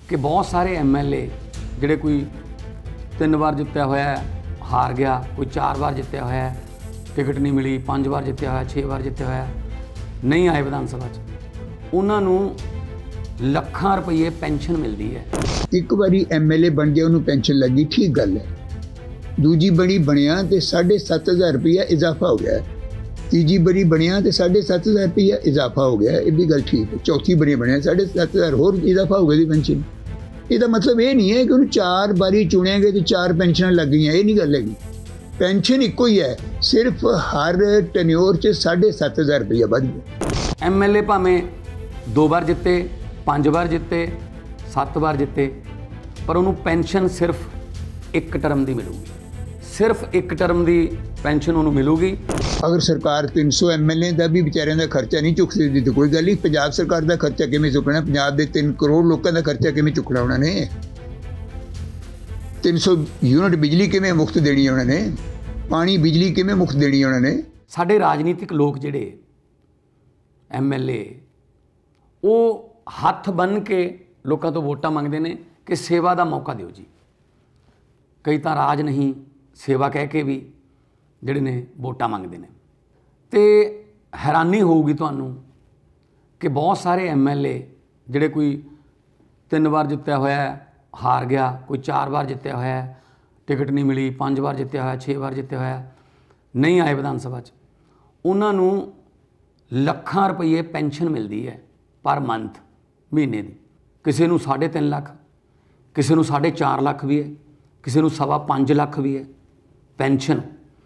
कि बहुत सारे MLA ਜਿਹੜੇ कोई 3 ਵਾਰ ਜਿੱਤਿਆ ਹੋਇਆ हार गया, कोई 4 ਵਾਰ ਜਿੱਤਿਆ ਹੋਇਆ टिकट नहीं मिली, 5 ਵਾਰ ਜਿੱਤਿਆ ਹੋਇਆ 6 ਵਾਰ ਜਿੱਤਿਆ ਹੋਇਆ नहीं आए विधान सभा 'ਚ ਉਹਨਾਂ ਨੂੰ ਲੱਖਾਂ ਰੁਪਏ ਪੈਨਸ਼ਨ ਮਿਲਦੀ ਹੈ। ਇੱਕ ਵਾਰੀ MLA ਬਣ ਗਿਆ ਉਹਨੂੰ ਪੈਨਸ਼ਨ ਲੱਗੀ, ਠੀਕ ਗੱਲ ਹੈ। ਦੂਜੀ ਬਣੀ ਬਣਿਆ ਤੇ 7,500 ਰੁਪਇਆ ਇਜ਼ਾਫਾ ਹੋ ਗਿਆ। ਤੀਜੀ ਬਰੀ ਬਣਿਆ ਤੇ 7,500 ਰੁਪਇਆ ਇਜ਼ਾਫਾ ਹੋ ਗਿਆ, ਇਹ ਵੀ ਗੱਲ ਠੀਕ ਹੈ। ਚੌਥੀ ਬਰੀ ਬਣਿਆ 7,500 ਹੋਰ ਇਜ਼ਾਫਾ ਹੋ ਗਿਆ ਦੀ ਪੈਨਸ਼ਨ। ਇਹਦਾ ਮਤਲਬ ਇਹ ਨਹੀਂ ਹੈ ਕਿ ਉਹਨੂੰ 4 ਵਾਰੀ ਚੁਣਿਆ ਗਏ ਤੇ 4 ਪੈਨਸ਼ਨਾਂ ਲੱਗ ਗਈਆਂ, ਇਹ ਨਹੀਂ ਗੱਲ ਹੈਗੀ। ਪੈਨਸ਼ਨ ਇੱਕੋ ਹੀ ਹੈ, ਸਿਰਫ ਹਰ ਟੈਨਿਓਰ 'ਚ 7,500 ਰੁਪਇਆ ਵੱਧ ਗਿਆ। MLA ਭਾਵੇਂ 2 ਵਾਰ ਜਿੱਤੇ, 5 ਵਾਰ ਜਿੱਤੇ, 7 ਵਾਰ ਜਿੱਤੇ, ਪਰ ਉਹਨੂੰ ਪੈਨਸ਼ਨ ਸਿਰਫ ਇੱਕ ਟਰਮ ਦੀ ਮਿਲੂਗੀ। ਸਿਰਫ ਇੱਕ ਟਰਮ ਦੀ ਪੈਨਸ਼ਨ ਉਹਨੂੰ ਮਿਲੂਗੀ। ਅਗਰ ਸਰਕਾਰ 300 MLA ਦਾ ਵੀ ਵਿਚਾਰਿਆਂ ਦਾ ਖਰਚਾ ਨਹੀਂ ਚੁੱਕ ਸਕਦੀ ਤਾਂ ਕੋਈ ਗੱਲ ਨਹੀਂ। ਪੰਜਾਬ ਸਰਕਾਰ ਦਾ ਖਰਚਾ ਕਿਵੇਂ ਚੁੱਕਣਾ? ਪੰਜਾਬ ਦੇ 3 ਕਰੋੜ ਲੋਕਾਂ ਦਾ ਖਰਚਾ ਕਿਵੇਂ ਚੁੱਕਣਾ ਉਹਨਾਂ ਨੇ? 300 ਯੂਨਿਟ ਬਿਜਲੀ ਕਿਵੇਂ ਮੁਫਤ ਦੇਣੀ ਉਹਨਾਂ ਨੇ? ਪਾਣੀ ਬਿਜਲੀ ਕਿਵੇਂ ਮੁਫਤ ਦੇਣੀ ਉਹਨਾਂ ਨੇ? ਸਾਡੇ ਰਾਜਨੀਤਿਕ ਲੋਕ ਜਿਹੜੇ MLA ਉਹ ਹੱਥ ਬੰਨ੍ਹ ਕੇ ਲੋਕਾਂ ਤੋਂ ਵੋਟਾਂ ਮੰਗਦੇ ਨੇ ਕਿ ਸੇਵਾ ਦਾ ਮੌਕਾ ਦਿਓ ਜੀ। ਕਈ ਤਾਂ ਰਾਜ ਨਹੀਂ ਸੇਵਾ ਕਹਿ ਕੇ ਵੀ ਜਿਹੜੇ ਨੇ ਵੋਟਾਂ ਮੰਗਦੇ ਨੇ। ਤੇ ਹੈਰਾਨੀ ਹੋਊਗੀ ਤੁਹਾਨੂੰ ਕਿ ਬਹੁਤ ਸਾਰੇ MLA ਜਿਹੜੇ ਕੋਈ 3 ਵਾਰ ਜਿੱਤਿਆ ਹੋਇਆ ਹਾਰ ਗਿਆ, ਕੋਈ 4 ਵਾਰ ਜਿੱਤਿਆ ਹੋਇਆ ਟਿਕਟ ਨਹੀਂ ਮਿਲੀ, 5 ਵਾਰ ਜਿੱਤਿਆ ਹੋਇਆ 6 ਵਾਰ ਜਿੱਤਿਆ ਹੋਇਆ ਨਹੀਂ ਆਏ ਵਿਧਾਨ ਸਭਾ 'ਚ, ਉਹਨਾਂ ਨੂੰ ਲੱਖਾਂ ਰੁਪਏ ਪੈਨਸ਼ਨ ਮਿਲਦੀ ਹੈ ਪਰ ਮੰਥ, ਮਹੀਨੇ ਦੀ। ਕਿਸੇ ਨੂੰ 3.5 ਲੱਖ, ਕਿਸੇ ਨੂੰ 4.5 ਲੱਖ ਵੀ ਹੈ, ਕਿਸੇ ਨੂੰ 5.25 ਲੱਖ ਵੀ ਹੈ ਪੈਨਸ਼ਨ।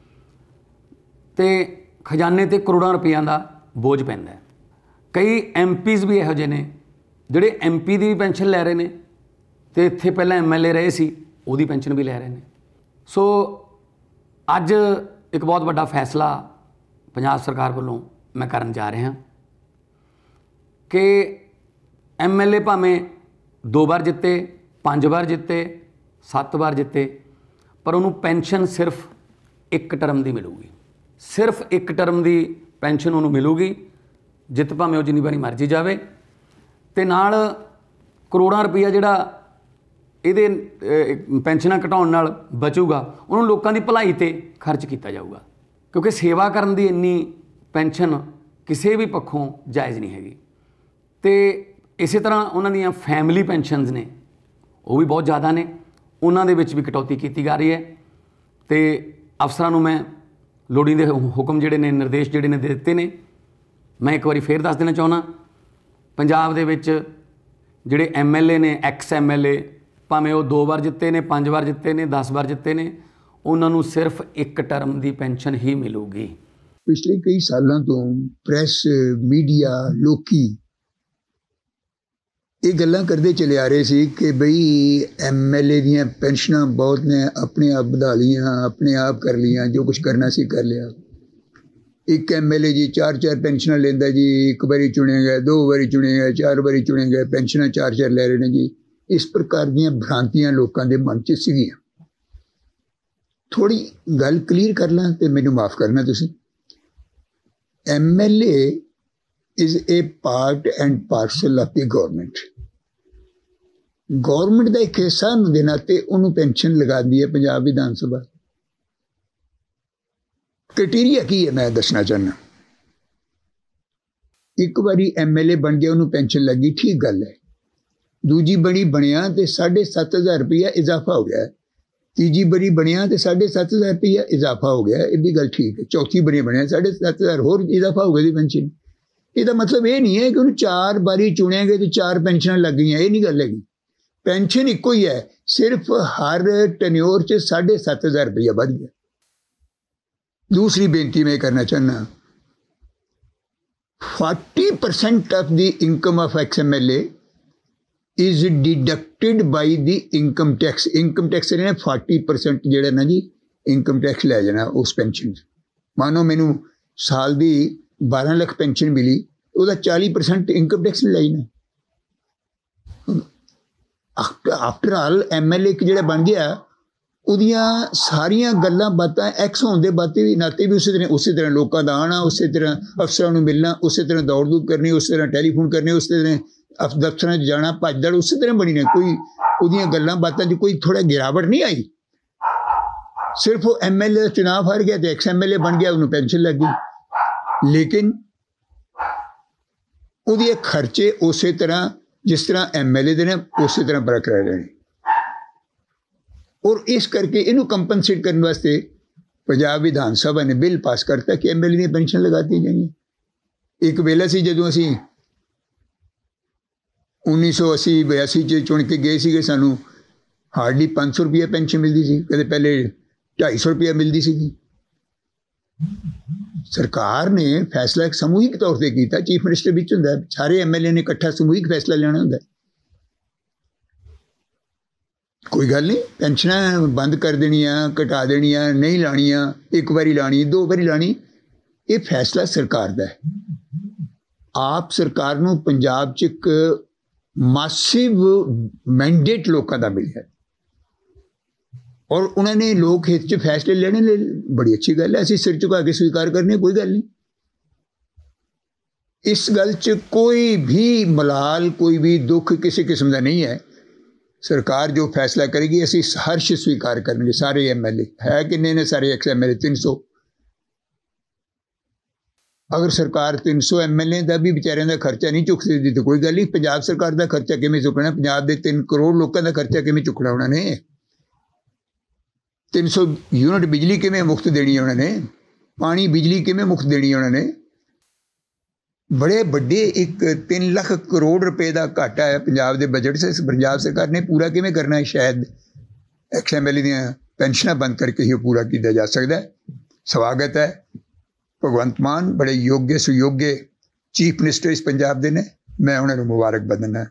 ਤੇ ਖਜ਼ਾਨੇ ਤੇ ਕਰੋੜਾਂ ਰੁਪਈਆਂ ਦਾ ਬੋਝ ਪੈਂਦਾ ਹੈ। ਕਈ MPs ਵੀ ਇਹੋ ਜਿਹੇ ਨੇ ਜਿਹੜੇ MP ਦੀ ਵੀ ਪੈਨਸ਼ਨ ਲੈ ਰਹੇ ਨੇ ਤੇ ਇੱਥੇ ਪਹਿਲਾਂ MLA ਰਹੇ ਸੀ, ਉਹਦੀ ਪੈਨਸ਼ਨ ਵੀ ਲੈ ਰਹੇ ਨੇ। ਸੋ ਅੱਜ ਇੱਕ ਬਹੁਤ ਵੱਡਾ ਫੈਸਲਾ ਪੰਜਾਬ ਸਰਕਾਰ ਵੱਲੋਂ ਮੈਂ ਕਰਨ ਜਾ ਰਿਹਾ ਕਿ MLA ਭਾਵੇਂ 2 ਵਾਰ ਜਿੱਤੇ, 5 ਵਾਰ ਜਿੱਤੇ, 7 ਵਾਰ ਜਿੱਤੇ, ਪਰ ਉਹਨੂੰ ਪੈਨਸ਼ਨ ਸਿਰਫ ਇੱਕ ਟਰਮ ਦੀ ਮਿਲੂਗੀ। ਸਿਰਫ ਇੱਕ ਟਰਮ ਦੀ ਪੈਨਸ਼ਨ ਉਹਨੂੰ ਮਿਲੂਗੀ, ਜਿੱਤ ਭਾਵੇਂ ਉਹ ਜਿੰਨੀ ਵਾਰੀ ਮਰਜ਼ੀ ਜਾਵੇ। ਤੇ ਨਾਲ ਕਰੋੜਾਂ ਰੁਪਈਆ ਜਿਹੜਾ ਇਹਦੇ ਪੈਨਸ਼ਨਾਂ ਘਟਾਉਣ ਨਾਲ ਬਚੂਗਾ, ਉਹਨੂੰ ਲੋਕਾਂ ਦੀ ਭਲਾਈ 'ਤੇ ਖਰਚ ਕੀਤਾ ਜਾਊਗਾ, ਕਿਉਂਕਿ ਸੇਵਾ ਕਰਨ ਦੀ ਇੰਨੀ ਪੈਨਸ਼ਨ ਕਿਸੇ ਵੀ ਪੱਖੋਂ ਜਾਇਜ਼ ਨਹੀਂ ਹੈਗੀ। ਤੇ ਇਸੇ ਤਰ੍ਹਾਂ ਉਹਨਾਂ ਦੀਆਂ ਫੈਮਿਲੀ ਪੈਨਸ਼ਨਸ ਨੇ, ਉਹ ਵੀ ਬਹੁਤ ਜ਼ਿਆਦਾ ਨੇ, ਉਹਨਾਂ ਦੇ ਵਿੱਚ ਵੀ ਕਟੌਤੀ ਕੀਤੀ ਜਾ ਰਹੀ ਹੈ। ਤੇ ਅਫਸਰਾਂ ਨੂੰ ਮੈਂ ਲੋੜੀਂਦੇ ਹੁਕਮ ਜਿਹੜੇ ਨੇ, ਨਿਰਦੇਸ਼ ਜਿਹੜੇ ਨੇ ਦੇ ਦਿੱਤੇ ਨੇ। ਮੈਂ ਇੱਕ ਵਾਰੀ ਫੇਰ ਦੱਸ ਦੇਣਾ ਚਾਹੁੰਦਾ, ਪੰਜਾਬ ਦੇ ਵਿੱਚ ਜਿਹੜੇ MLA ਨੇ, ex-MLA, ਭਾਵੇਂ ਉਹ 2 ਵਾਰ ਜਿੱਤੇ ਨੇ, 5 ਵਾਰ ਜਿੱਤੇ ਨੇ, 10 ਵਾਰ ਜਿੱਤੇ ਨੇ, ਉਹਨਾਂ ਨੂੰ ਸਿਰਫ ਇੱਕ ਟਰਮ ਦੀ ਪੈਨਸ਼ਨ ਹੀ ਮਿਲੂਗੀ। ਪਿਛਲੇ ਕਈ ਸਾਲਾਂ ਤੋਂ ਪ੍ਰੈਸ, ਮੀਡੀਆ, ਲੋਕੀ ਇਹ ਗੱਲਾਂ ਕਰਦੇ ਚਲੇ ਆ ਰਹੇ ਸੀ ਕਿ ਬਈ MLA ਦੀਆਂ ਪੈਨਸ਼ਨਾਂ ਬਹੁਤ ਨੇ, ਆਪਣੇ ਆਪ ਵਧਾ ਲਈਆਂ, ਆਪਣੇ ਆਪ ਕਰ ਲਈਆਂ, ਜੋ ਕੁਛ ਕਰਨਾ ਸੀ ਕਰ ਲਿਆ। ਇੱਕ MLA ਜੀ 4 ਪੈਨਸ਼ਨਾਂ ਲੈਂਦਾ ਜੀ, 1 ਵਾਰੀ ਚੁਣਿਆ ਗਿਆ, 2 ਵਾਰੀ ਚੁਣਿਆ ਗਿਆ, 4 ਵਾਰੀ ਚੁਣਿਆ ਗਿਆ, ਪੈਨਸ਼ਨਾਂ 4 ਲੈ ਰਹੇ ਨੇ ਜੀ। ਇਸ ਪ੍ਰਕਾਰ ਦੀਆਂ ਭ੍ਰਾਂਤੀਆਂ ਲੋਕਾਂ ਦੇ ਮਨ 'ਚ ਸੀਗੀਆਂ। ਥੋੜ੍ਹੀ ਗੱਲ ਕਲੀਅਰ ਕਰ ਲਾਂ ਤੇ ਮੈਨੂੰ ਮਾਫ ਕਰਨਾ ਤੁਸੀਂ। MLA is a part and parcel of the government. Government ਦਾ ਇੱਕ ਹਿੱਸਾ ਹੋਣ ਦੇ ਨਾਤੇ ਉਹਨੂੰ ਪੈਨਸ਼ਨ ਲਗਾਉਂਦੀ ਹੈ ਪੰਜਾਬ ਵਿਧਾਨ ਸਭਾ। ਕ੍ਰਾਈਟੇਰੀਆ ਕੀ ਹੈ ਮੈਂ ਦੱਸਣਾ ਚਾਹੁੰਦਾ। ਇੱਕ ਵਾਰੀ MLA ਬਣ ਗਿਆ ਉਹਨੂੰ ਪੈਨਸ਼ਨ ਲੱਗੀ, ਠੀਕ ਗੱਲ ਹੈ। ਦੂਜੀ ਬਣੀ ਬਣਿਆ ਤੇ 7,500 ਰੁਪਇਆ ਇਜ਼ਾਫਾ ਹੋ ਗਿਆ। ਤੀਜੀ ਬਰੀ ਬਣਿਆ ਤੇ 7,500 ਰੁਪਇਆ ਇਜ਼ਾਫਾ ਹੋ ਗਿਆ, ਇਹ ਵੀ ਗੱਲ ਠੀਕ ਹੈ। ਚੌਥੀ ਬਰੀ ਬਣਿਆ 7,500 ਹੋਰ ਇਜ਼ਾਫਾ ਹੋ ਗਿਆ ਦੀ ਪੈਨਸ਼ਨ। ਇਹਦਾ ਮਤਲਬ ਇਹ ਨਹੀਂ ਹੈ ਕਿ ਉਹਨੂੰ 4 ਵਾਰੀ ਚੁਣਿਆ ਗਏ ਤੇ 4 ਪੈਨਸ਼ਨਾਂ ਲੱਗ ਗਈਆਂ, ਇਹ ਨਹੀਂ ਗੱਲ ਹੈਗੀ। ਪੈਨਸ਼ਨ ਇੱਕੋ ਹੀ ਹੈ, ਸਿਰਫ ਹਰ ਟੈਨਿਓਰ 'ਚ 7,500 ਰੁਪਇਆ ਵੱਧ ਗਿਆ। ਦੂਸਰੀ ਬੇਨਤੀ ਮੈਂ ਕਰਨਾ ਚਾਹੁੰਦਾ, 40% ਆਫ ਦੀ income of ex-MLA is deducted by the income tax. Income tax ਨੇ 40% ਜਿਹੜਾ ਨਾ ਜੀ ਇਨਕਮ ਟੈਕਸ ਲੈ ਜਾਣਾ ਉਸ ਪੈਨਸ਼ਨ 'ਚ। ਮਾਨੋ ਮੈਨੂੰ ਸਾਲ ਦੀ 12 ਲੱਖ ਪੈਨਸ਼ਨ ਮਿਲੀ, ਉਹਦਾ 40% ਇਨਕਮ ਟੈਕਸ ਲੈ ਜਾਣਾ। ਆਫਟਰ ਆਲ MLA ਇੱਕ ਜਿਹੜਾ ਬਣ ਗਿਆ, ਉਹਦੀਆਂ ਸਾਰੀਆਂ ਗੱਲਾਂ ਬਾਤਾਂ ਐਕਸ ਹੋਣ ਦੇ ਨਾਤੇ ਵੀ ਉਸੇ ਤਰ੍ਹਾਂ ਲੋਕਾਂ ਦਾ ਆਉਣਾ, ਉਸੇ ਤਰ੍ਹਾਂ ਅਫਸਰਾਂ ਨੂੰ ਮਿਲਣਾ, ਉਸੇ ਤਰ੍ਹਾਂ ਦੌੜ ਧੂਪ ਕਰਨੀ, ਉਸੇ ਤਰ੍ਹਾਂ ਟੈਲੀਫੋਨ ਕਰਨੇ, ਉਸੇ ਤਰ੍ਹਾਂ ਦਫ਼ਤਰਾਂ 'ਚ ਜਾਣਾ ਭੱਜ ਦੜ ਉਸੇ ਤਰ੍ਹਾਂ ਬਣੀ ਨੇ, ਕੋਈ ਉਹਦੀਆਂ ਗੱਲਾਂ ਬਾਤਾਂ 'ਚ ਕੋਈ ਥੋੜਾ ਗਿਰਾਵਟ ਨਹੀਂ ਆਈ। ਸਿਰਫ ਉਹ ਐਮਐਲਏ ਦਾ ਚੁਣਾਵ ਹਾਰ ਗਿਆ ਤੇ ਐਕਸ ਐਮਐਲਏ ਬਣ ਗਿਆ, ਉਹਨੂੰ ਪੈਨਸ਼ਨ ਲੱਗ ਗਈ। ਲੇਕਿਨ ਉਹਦੇ ਖਰਚੇ ਉਸੇ ਤਰ੍ਹਾਂ ਜਿਸ ਤਰ੍ਹਾਂ ਐਮਐਲਏ ਦੇ ਨੇ ਉਸੇ ਤਰ੍ਹਾਂ ਬਰਕਰਾਰ ਰਹੇ। ਔਰ ਇਸ ਕਰਕੇ ਇਹਨੂੰ ਕੰਪਨਸੇਟ ਕਰਨ ਵਾਸਤੇ ਪੰਜਾਬ ਵਿਧਾਨ ਸਭਾ ਨੇ ਬਿੱਲ ਪਾਸ ਕਰਤਾ ਕਿ ਐਮਐਲਏ ਦੀਆਂ ਪੈਨਸ਼ਨ ਲਗਾਤੀ ਜਾਣੀ। ਇੱਕ ਵੇਲਾ ਸੀ ਜਦੋਂ ਅਸੀਂ 1980-82 'ਚ ਚੁਣ ਕੇ ਗਏ ਸੀਗੇ, ਸਾਨੂੰ ਹਾਰਡਲੀ 500 ਰੁਪਏ ਪੈਨਸ਼ਨ ਮਿਲਦੀ ਸੀ, ਕਦੇ ਪਹਿਲੇ 250 ਰੁਪਏ ਮਿਲਦੀ ਸੀਗੀ। ਸਰਕਾਰ ਨੇ ਫੈਸਲਾ ਇੱਕ ਸਮੂਹਿਕ ਤੌਰ ਤੇ ਕੀਤਾ, ਚੀਫ ਮਿਨਿਸਟਰ ਵਿੱਚ ਹੁੰਦਾ, ਸਾਰੇ ਐਮਐਲਏ ਨੇ ਇਕੱਠਾ ਸਮੂਹਿਕ ਫੈਸਲਾ ਲੈਣਾ ਹੁੰਦਾ। ਕੋਈ ਗੱਲ ਨਹੀਂ, ਪੈਨਸ਼ਨਾਂ ਬੰਦ ਕਰ ਦੇਣੀਆਂ, ਘਟਾ ਦੇਣੀਆਂ, ਨਹੀਂ ਲਾਣੀਆਂ, ਇੱਕ ਵਾਰੀ ਲਾਣੀ, 2 ਵਾਰੀ ਲਾਣੀ, ਇਹ ਫੈਸਲਾ ਸਰਕਾਰ ਦਾ ਹੈ। ਆਪ ਸਰਕਾਰ ਨੂੰ ਪੰਜਾਬ 'ਚ ਇੱਕ ਮਾਸਿਵ ਮੈਂਡੇਟ ਲੋਕਾਂ ਦਾ ਮਿਲਿਆ ਔਰ ਉਹਨਾਂ ਨੇ ਲੋਕ ਹਿੱਤ 'ਚ ਫੈਸਲੇ ਲੈਣੇ ਲਈ ਬੜੀ ਅੱਛੀ ਗੱਲ ਹੈ। ਅਸੀਂ ਸਿਰ ਝੁਕਾ ਕੇ ਸਵੀਕਾਰ ਕਰਨੇ, ਕੋਈ ਗੱਲ ਨਹੀਂ। ਇਸ ਗੱਲ 'ਚ ਕੋਈ ਵੀ ਮਲਾਲ, ਕੋਈ ਵੀ ਦੁੱਖ ਕਿਸੇ ਕਿਸਮ ਦਾ ਨਹੀਂ ਹੈ। ਸਰਕਾਰ ਜੋ ਫੈਸਲਾ ਕਰੇਗੀ ਅਸੀਂ ਹਰਸ਼ ਸਵੀਕਾਰ ਕਰਨਗੇ। ਸਾਰੇ ਐਮਐਲਏ ਹੈ ਕਿੰਨੇ ਨੇ, ਸਾਰੇ ਐਕਸ ਐਮਐਲਏ 300। ਅਗਰ ਸਰਕਾਰ 300 ਐਮਐਲਏ ਦਾ ਵੀ ਵਿਚਾਰਿਆਂ ਦਾ ਖਰਚਾ ਨਹੀਂ ਚੁੱਕ ਸਕਦੀ ਤਾਂ ਕੋਈ ਗੱਲ ਨਹੀਂ, ਪੰਜਾਬ ਸਰਕਾਰ ਦਾ ਖਰਚਾ ਕਿਵੇਂ ਚੁੱਕਣਾ? ਪੰਜਾਬ ਦੇ 3 ਕਰੋੜ ਲੋਕਾਂ ਦਾ ਖਰਚਾ ਕਿਵੇਂ ਚੁੱਕਣਾ ਉਹਨਾਂ ਨੇ? 300 ਯੂਨਿਟ ਬਿਜਲੀ ਕਿਵੇਂ ਮੁਫਤ ਦੇਣੀ ਹੈ ਉਹਨਾਂ ਨੇ? ਪਾਣੀ ਬਿਜਲੀ ਕਿਵੇਂ ਮੁਫਤ ਦੇਣੀ ਹੈ ਉਹਨਾਂ ਨੇ? ਬੜੇ ਵੱਡੇ ਇੱਕ 3 ਲੱਖ ਕਰੋੜ ਰੁਪਏ ਦਾ ਘਾਟਾ ਹੈ ਪੰਜਾਬ ਦੇ ਬਜਟ 'ਚ। ਪੰਜਾਬ ਸਰਕਾਰ ਨੇ ਪੂਰਾ ਕਿਵੇਂ ਕਰਨਾ ਹੈ? ਸ਼ਾਇਦ ਐਕਸ ਐਮਐਲਏ ਦੀਆਂ ਪੈਨਸ਼ਨਾਂ ਬੰਦ ਕਰਕੇ ਹੀ ਉਹ ਪੂਰਾ ਕੀਤਾ ਜਾ ਸਕਦਾ ਹੈ। ਸਵਾਗਤ ਹੈ, ਭਗਵੰਤ ਮਾਨ ਬੜੇ ਯੋग्य ਸੁਯੋग्य ਚੀਫ ਮਿਨਿਸਟਰ ਇਸ ਪੰਜਾਬ ਦੇ ਨੇ, ਮੈਂ ਉਹਨਾਂ ਨੂੰ ਮੁਬਾਰਕ ਦਿੰਦਾ।